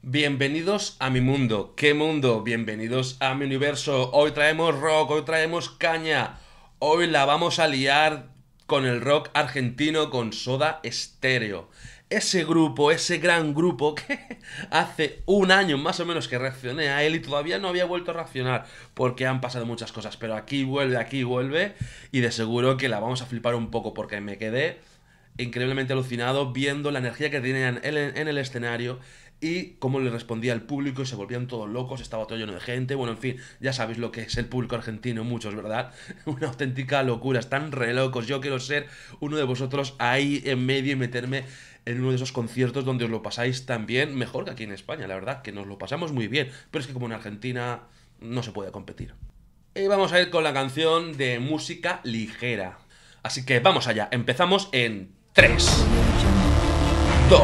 Bienvenidos a mi mundo. ¿Qué mundo? Bienvenidos a mi universo. Hoy traemos rock, hoy traemos caña. Hoy la vamos a liar con el rock argentino con Soda Stereo. Ese grupo, ese gran grupo que hace un año más o menos que reaccioné a él y todavía no había vuelto a reaccionar porque han pasado muchas cosas. Pero aquí vuelve y de seguro que la vamos a flipar un poco porque me quedé increíblemente alucinado viendo la energía que tenían en el escenario y cómo le respondía al público y se volvían todos locos, estaba todo lleno de gente, bueno, en fin, ya sabéis lo que es el público argentino, muchos, ¿verdad? Una auténtica locura, están re locos, yo quiero ser uno de vosotros ahí en medio y meterme en uno de esos conciertos donde os lo pasáis tan bien, mejor que aquí en España, la verdad, que nos lo pasamos muy bien, pero es que como en Argentina no se puede competir. Y vamos a ir con la canción de música ligera. Así que vamos allá, empezamos en 3, 2,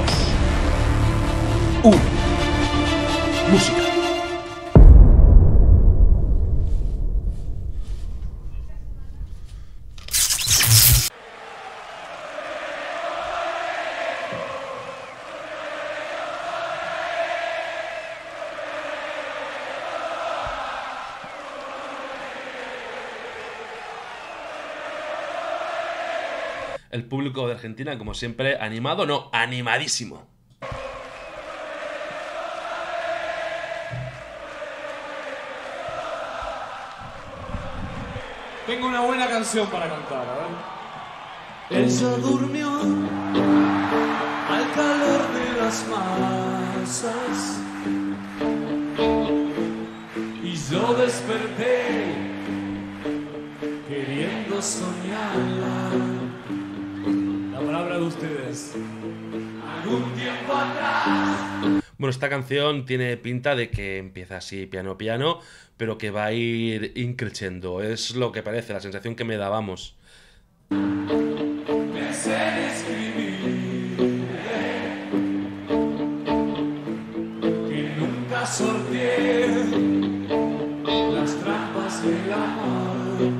1. Música. El público de Argentina, como siempre, animado, no, animadísimo. Tengo una buena canción para cantar, a ver. Ella durmió al calor de las masas y yo desperté queriendo soñarla. La palabra de ustedes. Algún tiempo atrás. Bueno, esta canción tiene pinta de que empieza así piano piano, pero que va a ir increciendo. Es lo que parece, la sensación que me da, vamos. Pensé en escribir que nunca sorteé las trampas del amor.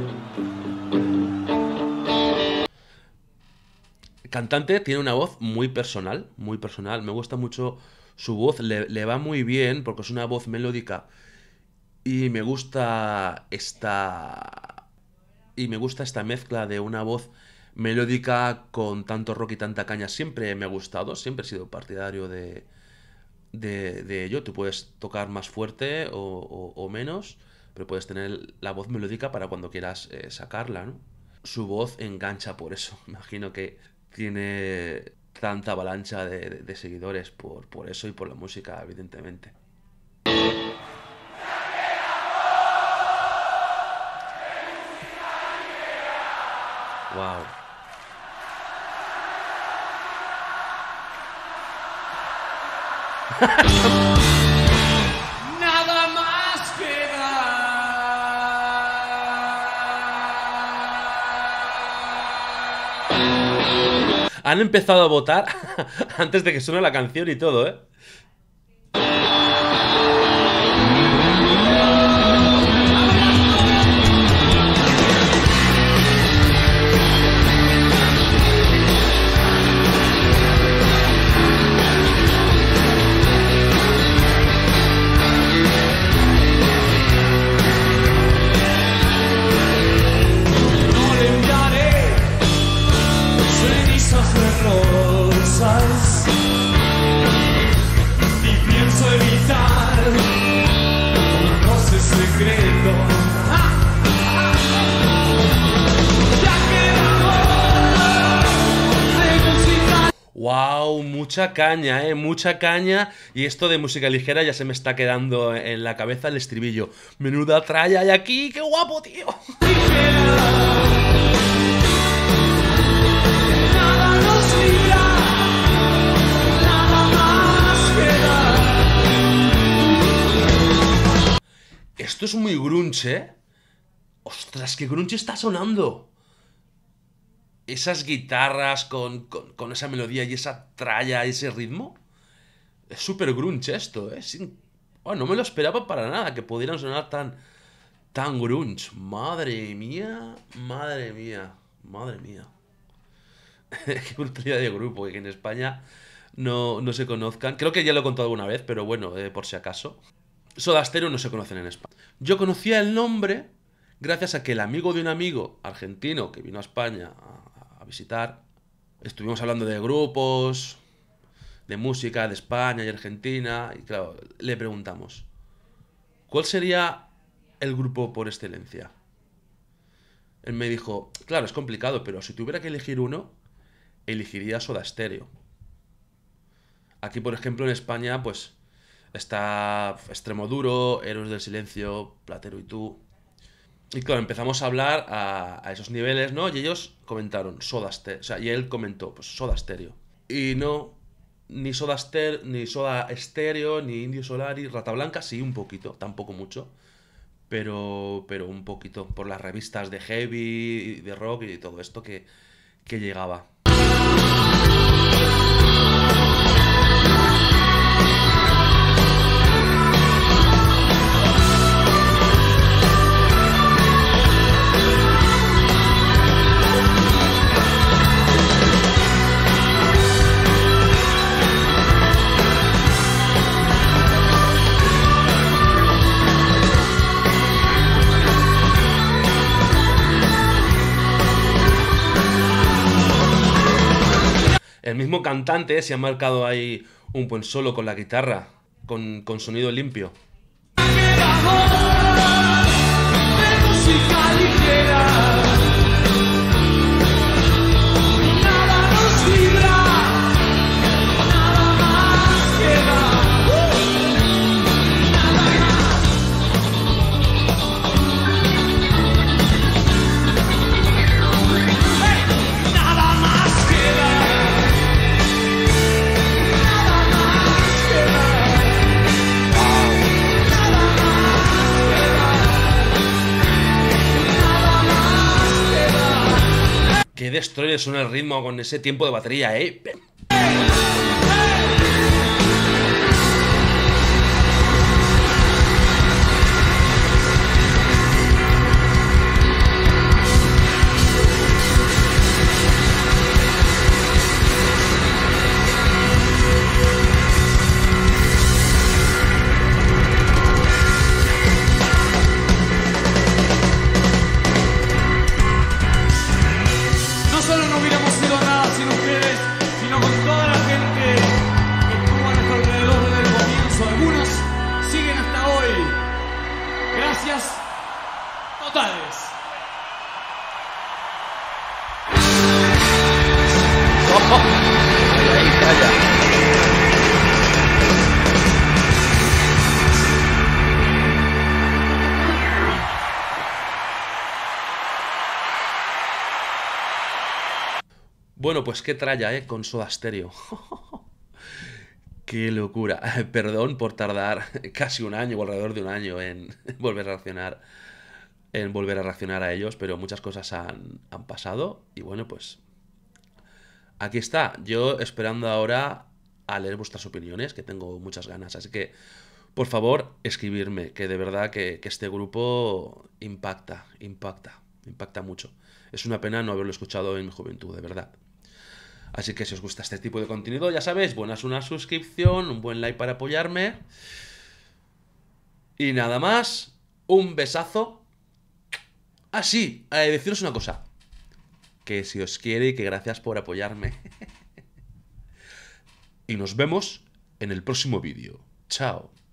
El cantante tiene una voz muy personal, muy personal. Me gusta mucho su voz, le va muy bien porque es una voz melódica. Y me gusta esta. Y me gusta esta mezcla de una voz melódica con tanto rock y tanta caña. Siempre me ha gustado, siempre he sido partidario de ello. Tú puedes tocar más fuerte o menos, pero puedes tener la voz melódica para cuando quieras sacarla, ¿no? Su voz engancha por eso. Imagino que tiene tanta avalancha de seguidores por eso y por la música, evidentemente. Wow. Nada más queda. Han empezado a votar antes de que suene la canción y todo, ¿eh? No le enviaré cenizas de rosas y pienso evitar un roce secreto. Ya quedamos de música. Wow, mucha caña, mucha caña. Y esto de música ligera ya se me está quedando en la cabeza el estribillo. Menuda tralla hay aquí, qué guapo, tío. Nada nos libra, nada más queda. Esto es muy grunge, ¿eh? Ostras, qué grunge está sonando. Esas guitarras con esa melodía y esa tralla, ese ritmo. Es súper grunge esto, ¿eh? Oh, no me lo esperaba para nada que pudieran sonar tan grunge. Madre mía, madre mía, madre mía. Qué brutalidad de grupo, que en España no se conozcan. Creo que ya lo he contado alguna vez, pero bueno, por si acaso. Soda Stereo no se conocen en España. Yo conocía el nombre gracias a que el amigo de un amigo argentino que vino a España a visitar, estuvimos hablando de grupos, de música de España y Argentina, y claro, le preguntamos, ¿cuál sería el grupo por excelencia? Él me dijo, claro, es complicado, pero si tuviera que elegir uno, elegiría Soda Stereo. Aquí, por ejemplo, en España, pues está Extremoduro, Héroes del Silencio, Platero y tú. Y claro, empezamos a hablar a esos niveles, ¿no? Y ellos comentaron Soda Stereo. O sea, y él comentó, pues Soda Stereo. Y no, ni Soda Stereo, ni Indio Solari, Rata Blanca, sí, un poquito, tampoco mucho. Pero un poquito, por las revistas de heavy, de rock y todo esto que llegaba. El mismo cantante se ha marcado ahí un buen solo con la guitarra, con sonido limpio. Qué destroyer suena el ritmo con ese tiempo de batería, ¿eh? Totales. Ahí, calla. Bueno, pues qué tralla, con Soda Stereo. Qué locura. Perdón por tardar casi un año o alrededor de un año en volver a reaccionar a ellos, pero muchas cosas han pasado y bueno, pues aquí está. Yo esperando ahora a leer vuestras opiniones, que tengo muchas ganas, así que por favor, escribirme, que de verdad que este grupo impacta mucho. Es una pena no haberlo escuchado en mi juventud, de verdad. Así que si os gusta este tipo de contenido, ya sabéis, buenas una suscripción, un buen like para apoyarme. Y nada más, un besazo. Ah, sí, deciros una cosa. Que si os quiere y que gracias por apoyarme. Y nos vemos en el próximo vídeo. Chao.